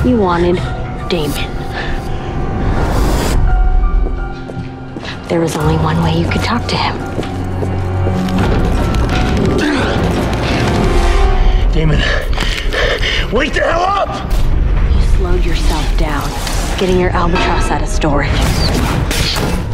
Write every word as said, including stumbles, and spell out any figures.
You wanted Damon. There was only one way you could talk to him. Damon, wake the hell up! You slowed yourself down, getting your albatross out of storage.